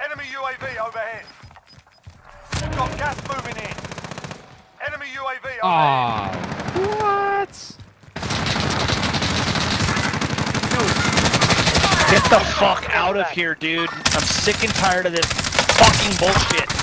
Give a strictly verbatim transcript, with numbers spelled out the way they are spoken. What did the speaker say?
Enemy U A V overhead. We've got gas moving in. Enemy U A V overhead. Ah, what? Get the fuck out of here, dude. I'm sick and tired of this fucking bullshit.